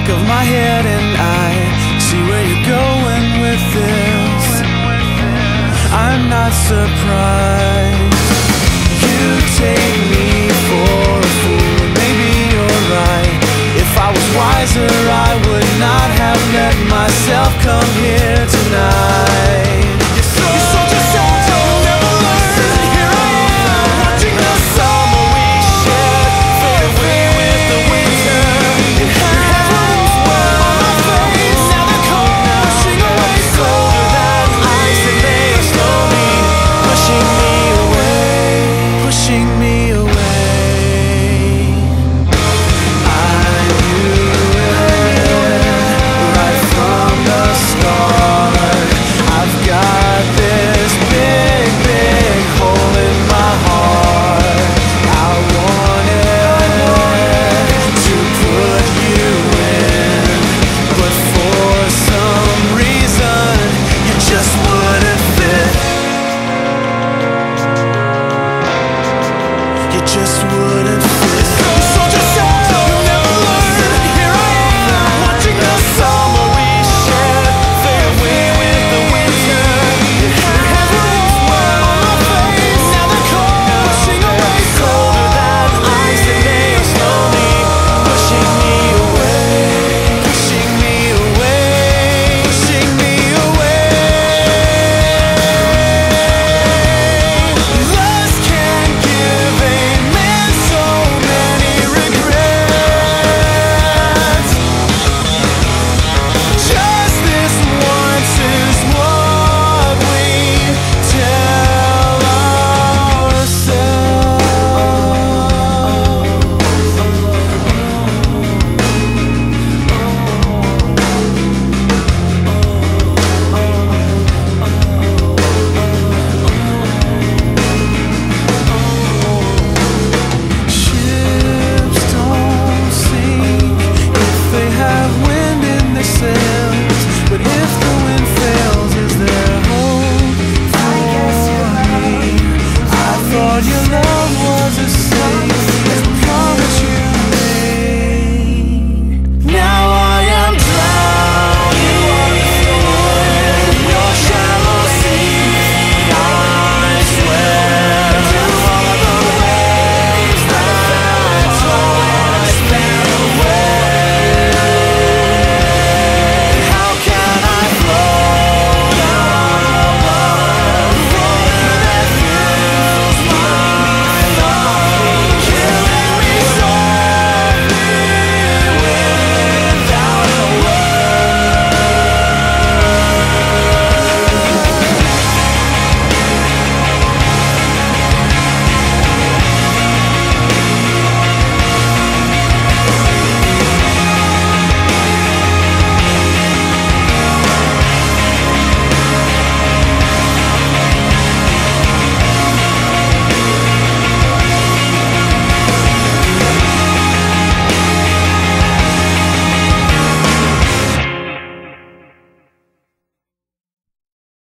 of my head and I see where you're going with this. I'm not surprised. You take me for a fool, maybe you're right. If I was wiser, I would not have let myself come here tonight. You sold your soul to never learn. Here I am, watching the summer we shared fade away with the winter. Your hands were on my face, now they're cold, pushing away colder than ice, and they are slowly pushing me away, pushing me away. Just wouldn't